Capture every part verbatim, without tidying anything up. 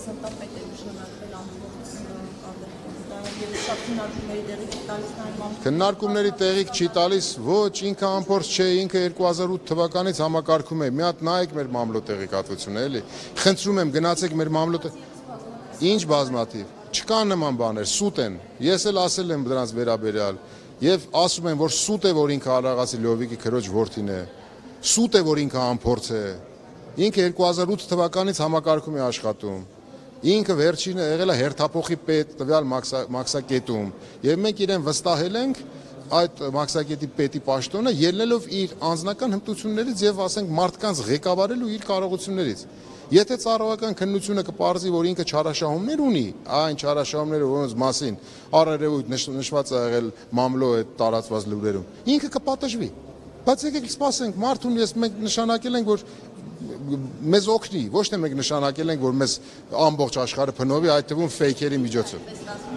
Սենտապետ է նշանակվել ամբողջ կադրը, եւ շատ քննարկումների տեղիք տալիս նայում։ Քննարկումների տեղիք չի տալիս, ոչ, ինքը ամփորձ չէ, ինքը երկու հազար ութ թվականից համակարգում է։ Մի հատ նայեք մեր մամլո տեղեկատվությունը, էլի։ Խնդրում եմ, գնացեք մեր մամլո Ինչ բազմաթիվ, չկան նման բաներ, սուտ են։ Ես էլ ասել եմ դրանց վերաբերյալ եւ ասում եմ, որ սուտ է, որ ինքը Արաղասի Լյովիկի քրոջ որդին է։ Սուտ է, որ ինքը ամփորձ է։ Ինքը երկու հազար ութ թվականից համակարգում է աշխատում։ Ինքը վերջինը եղել է հերթափոխի պետ տվյալ մաքսակետում եւ մենք իրեն վստահել ենք այդ մաքսակետի պետի պաշտոնը ելնելով իր անձնական հմտություններից եւ ասենք մարդկանց ղեկավարելու իր կարողություններից։ Եթե ծառայական քննությունը կպարզի, որ ինքը չարաշահումներ ունի, այն չարաշահումները, որոնց մասին առերևույթ նշված է եղել մամլո այդ տարածված լուրերում, ինքը կպատժվի։ Բայց եկեք սպասենք, մարդուն ես մենք նշանակել ենք, որ մեզ օգնի, ոչ թե մենք նշանակել ենք, որ մեզ ամբողջ աշխարհը փնովի, այդ թվում ֆեյքերի միջոցով։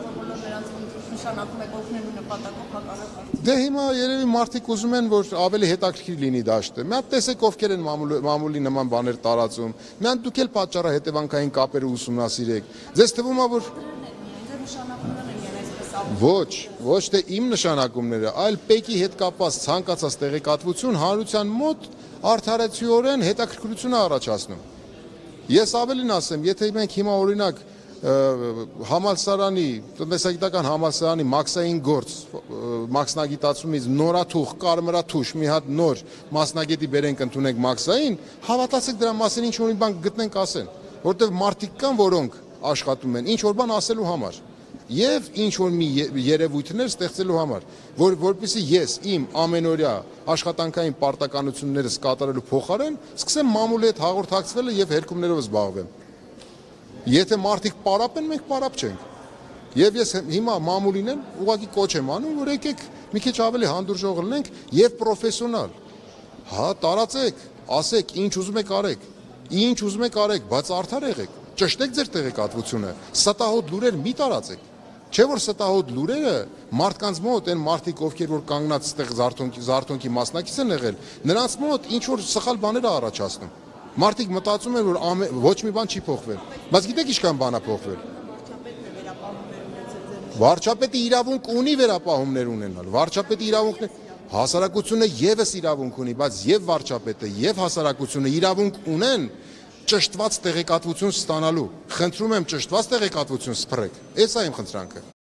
Դե հիմա երևի մարդիկ ուզում են, որ ավելի հետաքրքիր լինի դաշտը։ Մի հատ տեսեք ովքեր են մամուլի նման բաներ տարածում։ Մի հատ դուք էլ պատճառը հետևանքային կապերը ուսումնասիրեք։ Ձեզ թվում է, որ Ոչ, ոչ թե իմ նշանակումները, այլ ՊԵԿ-ի հետ կապված ցանկացած տեղեկատվություն հանրության մոտ արդարացիորեն հետաքրքրություն է առաջացնում։ Ես ավելին ասեմ, եթե մենք հիմա օրինակ համալսարանի, տնտեսագիտական համալսարանի մաքսային գործ մասնագիտացումից նորաթուխ, կարմրաթուշ մի հատ նոր մասնագետի բերենք ընդունենք մաքսային, հավատացեք դրա մասին ինչ-որ մի բան գտնենք ասեն, որտեղ մարդիկ կան, որոնք աշխատում են ինչ որ բան ասելու համար եւ ինչ որ մի երևույթներ ստեղծելու համար, որ որպեսզի ես իմ ամենօրյա աշխատանքային պարտականություններս կատարելու փոխարեն սկսեմ մամուլի հետ հաղորդակցվելը եւ հերկումներով զբաղվեմ։ Եթե մարդիկ պարապ են, մենք պարապ չենք։ Եվ ես հիմա մամուլին եմ ուղղակի կոչ եմ անում, որ եկեք մի քիչ ավելի հանդուրժող լինենք եւ պրոֆեսիոնալ։ Հա, տարածեք, ասեք, ինչ ուզում եք արեք, ինչ ուզում եք արեք, բայց արդար եղեք, ճշտեք ձեր տեղեկատվությունը, ստահոդ լուրեր մի տարածեք։ Չէ որ ստահոդ լուրերը մարդկանց մոտ են մարդիկ, ովքեր որ կանգնած այդտեղ զարթոնքի զարթոնքի մասնակից են եղել, նրանց մոտ ինչ որ սխալ բաներ է առաջացնում։ Մարդիկ մտածում են, որ ոչ մի բան չի փոխվել, բայց գիտեք ինչքան բան է փոխվել։ Վարչապետը իրավունք ունի վերապահումներ ունենալ, վարչապետի իրավունքն հասարակությունը եւս իրավունք ունի, բայց եւ վարչապետը եւ հասարակությունը իրավունք ունեն ճշտված տեղեկատվություն ստանալու։ Խնդրում եմ ճշտված տեղեկատվություն սփռեք։ Էս է իմ խնդրանքը։